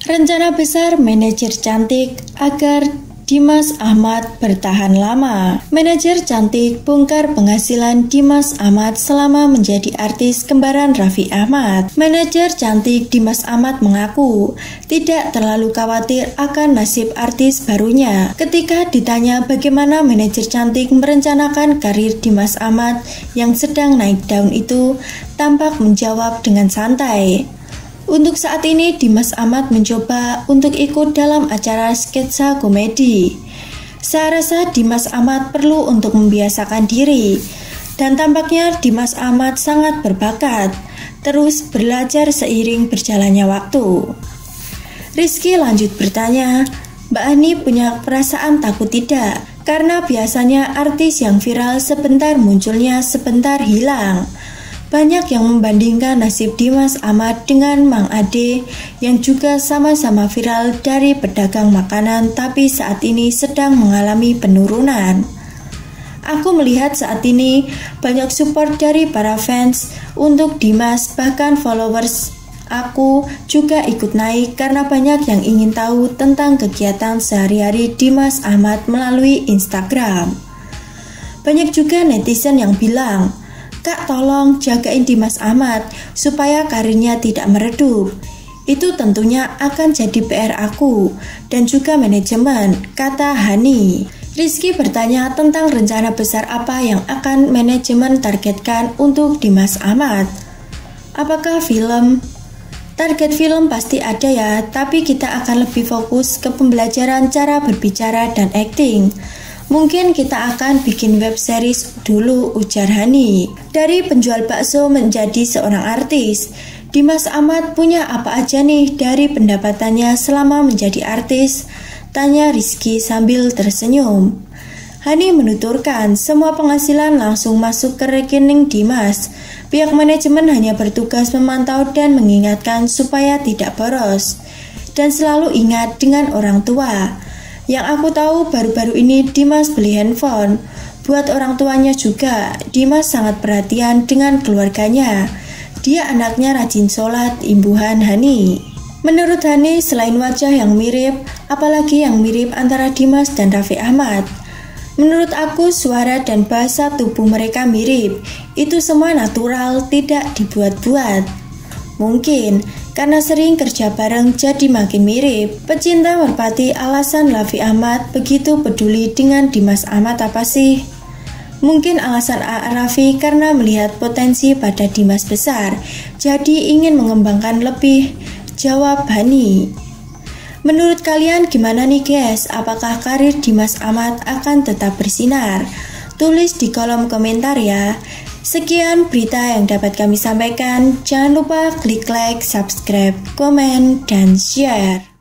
Rencana besar manajer cantik agar Dimas Ahmad bertahan lama. Manajer cantik bongkar penghasilan Dimas Ahmad selama menjadi artis kembaran Raffi Ahmad. Manajer cantik Dimas Ahmad mengaku tidak terlalu khawatir akan nasib artis barunya. Ketika ditanya bagaimana manajer cantik merencanakan karir Dimas Ahmad yang sedang naik daun itu, tampak menjawab dengan santai. Untuk saat ini Dimas Ahmad mencoba untuk ikut dalam acara sketsa komedi. Saya rasa Dimas Ahmad perlu untuk membiasakan diri. Dan tampaknya Dimas Ahmad sangat berbakat, terus belajar seiring berjalannya waktu. Rizky lanjut bertanya, Mbak Hani punya perasaan takut tidak? Karena biasanya artis yang viral sebentar munculnya, sebentar hilang. Banyak yang membandingkan nasib Dimas Ahmad dengan Mang Ade yang juga sama-sama viral dari pedagang makanan tapi saat ini sedang mengalami penurunan. Aku melihat saat ini banyak support dari para fans untuk Dimas, bahkan followers aku juga ikut naik karena banyak yang ingin tahu tentang kegiatan sehari-hari Dimas Ahmad melalui Instagram. Banyak juga netizen yang bilang, Kak, tolong jagain Dimas Ahmad supaya karirnya tidak meredup. Itu tentunya akan jadi PR aku dan juga manajemen, kata Hani. Rizky bertanya tentang rencana besar apa yang akan manajemen targetkan untuk Dimas Ahmad. Apakah film? Target film pasti ada ya, tapi kita akan lebih fokus ke pembelajaran cara berbicara dan acting. Mungkin kita akan bikin web series dulu, ujar Hani. Dari penjual bakso menjadi seorang artis, Dimas Ahmad punya apa aja nih dari pendapatannya selama menjadi artis? Tanya Rizky sambil tersenyum. Hani menuturkan semua penghasilan langsung masuk ke rekening Dimas. Pihak manajemen hanya bertugas memantau dan mengingatkan supaya tidak boros. Dan selalu ingat dengan orang tua. Yang aku tahu baru-baru ini Dimas beli handphone. Buat orang tuanya juga, Dimas sangat perhatian dengan keluarganya. Dia anaknya rajin sholat, imbuhan Hani. Menurut Hani, selain wajah yang mirip, apalagi yang mirip antara Dimas dan Raffi Ahmad? Menurut aku suara dan bahasa tubuh mereka mirip. Itu semua natural, tidak dibuat-buat. Mungkin karena sering kerja bareng jadi makin mirip. Pecinta merpati alasan Raffi Ahmad begitu peduli dengan Dimas Ahmad apa sih? Mungkin alasan Raffi karena melihat potensi pada Dimas besar, jadi ingin mengembangkan lebih, jawab Hani. Menurut kalian gimana nih guys? Apakah karir Dimas Ahmad akan tetap bersinar? Tulis di kolom komentar ya. Sekian berita yang dapat kami sampaikan. Jangan lupa klik like, subscribe, komen, dan share.